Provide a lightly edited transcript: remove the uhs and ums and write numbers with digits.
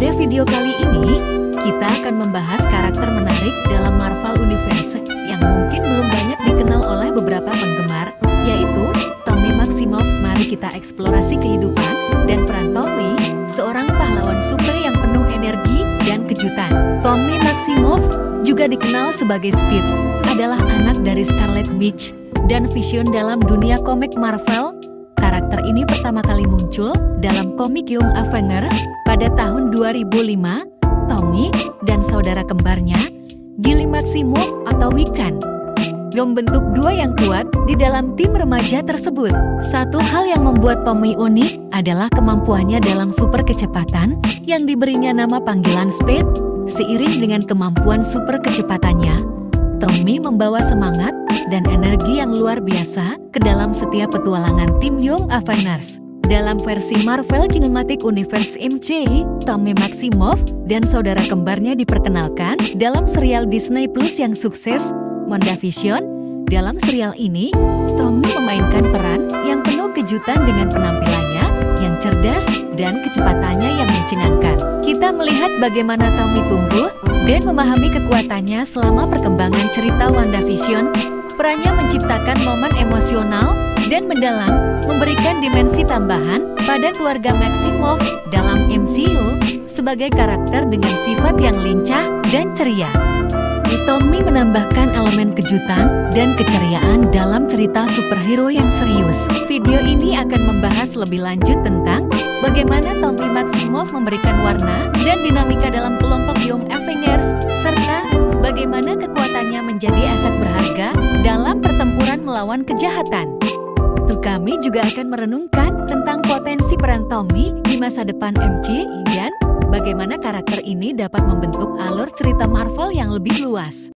Pada video kali ini, kita akan membahas karakter menarik dalam Marvel Universe yang mungkin belum banyak dikenal oleh beberapa penggemar, yaitu Tommy Maximoff. Mari kita eksplorasi kehidupan dan peran Tommy, seorang pahlawan super yang penuh energi dan kejutan. Tommy Maximoff, juga dikenal sebagai Speed, adalah anak dari Scarlet Witch dan Vision dalam dunia komik Marvel. Karakter ini pertama kali muncul dalam komik Young Avengers pada tahun 2005. Tommy dan saudara kembarnya, Gilly Maximoff atau Wiccan, membentuk dua yang kuat di dalam tim remaja tersebut. Satu hal yang membuat Tommy unik adalah kemampuannya dalam super kecepatan yang diberinya nama panggilan Speed. Seiring dengan kemampuan super kecepatannya, Tommy membawa semangat dan energi yang luar biasa ke dalam setiap petualangan tim Young Avengers. Dalam versi Marvel Cinematic Universe (MCU), Tommy Maximoff dan saudara kembarnya diperkenalkan dalam serial Disney Plus yang sukses, WandaVision. Dalam serial ini, Tommy memainkan peran yang penuh kejutan dengan penampilannya yang cerdas dan kecepatannya yang mencengangkan. Kita melihat bagaimana Tommy tumbuh dan memahami kekuatannya selama perkembangan cerita WandaVision. Perannya menciptakan momen emosional dan mendalam, memberikan dimensi tambahan pada keluarga Maximoff dalam MCU sebagai karakter dengan sifat yang lincah dan ceria. Tommy menambahkan elemen kejutan dan keceriaan dalam cerita superhero yang serius. Video ini akan membahas lebih lanjut tentang bagaimana Tommy Maximoff memberikan warna dan dinamika dalam kelompok Young Avengers, serta bagaimana kekuatannya menjadi aset berharga dalam pertempuran melawan kejahatan. Kami juga akan merenungkan tentang potensi peran Tommy di masa depan MCU dan bagaimana karakter ini dapat membentuk alur cerita Marvel yang lebih luas.